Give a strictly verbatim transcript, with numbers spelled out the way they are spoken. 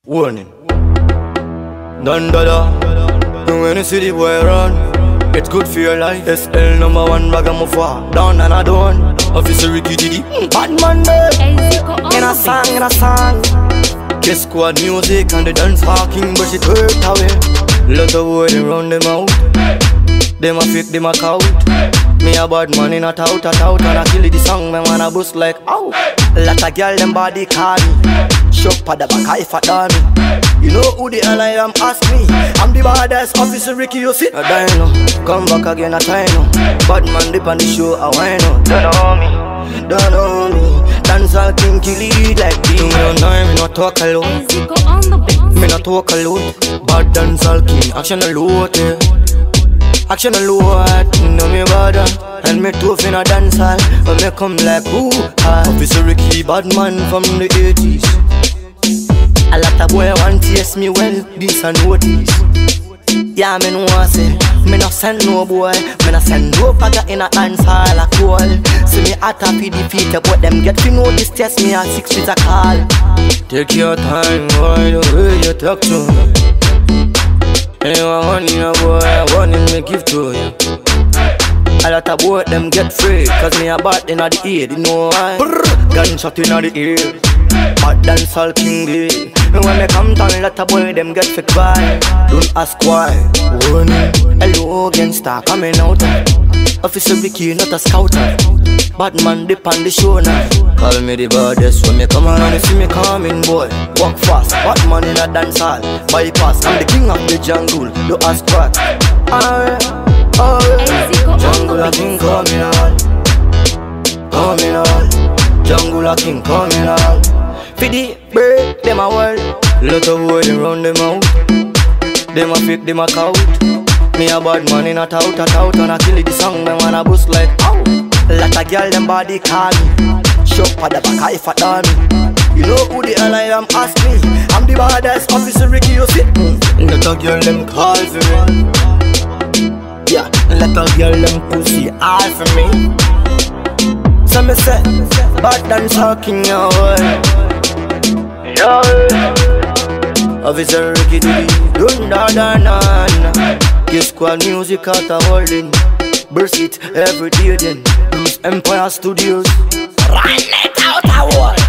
Warning. Dun da da. And when you see the boy run, it's good for your life. S L number one ragamuffin. Down and I don't. Officer Ricky Diddy. Bad man there. In a song, in a song. Kiss squad music and the dance parking, but she hurt away. Lot of boy they run them out. Them a fake, them a count. Me a bad man in a tout, a tout. And I kill the song, me man a bust like ow. Lot of girl them body call me. Shop at the back if I done me. You know who the hell I am, ask me. I'm the baddest officer Ricky, you see. I die no, come back again, I try no. Bad man dip on the show, I whine no. Don't know me, don't know me. Dance all kinky lead like this. Me don't know, me not talk alone. Me not talk alone. Bad dance all king, action alone, yeah. Action alone, no me bother. And me tough in a dance hall, but me come like ooh ah. Officer Ricky, bad man from the eighties. A lot of boy want to taste me well, this and notice. Yeah, me no want say, me no send no boy. Me no send no faggot in a dance hall a call. See me at a P D feet, but them get to know this test me at six feet a call. Take your time, boy, the way you talk to me. Anyone want in a boy, one in me give to you. A lot of boy them get free, cause me a bat in the ear, you know why? Gunshot in the ear. Bad dance all king day. When me come down, let a boy them get fake by. Don't ask why. Warning. Hello gangsta coming out. Officer Ricky not a scouter. Bad man dip on the show now. Call me the baddest when me come around and see me coming boy. Walk fast, bad man in a dance hall. Bypass, I'm the king of the jungle. Don't ask why. Alright, alright. Jungle a king coming on. Coming on. Jungle a king coming on. Fiddy, break them a world. Lot of boy they run them out. Them a fake, them a count. Me a bad man in a tout, a tout. And I kill the song, them wanna bust like ow. Lot of girl them body call me. Shop at the back if I done me. You know who the hell I am, ask me. I'm the baddest officer Ricky, you see. Lot of girl them call for me. Yeah, lot of girl them pussy all for me. So me say, bad than talking your way. Yeah, Officer Ricky Diddy, dun da da na na. Kiss squad music out a holding. Burst it every day then. Bruce Empire Studios. Run it out a wall.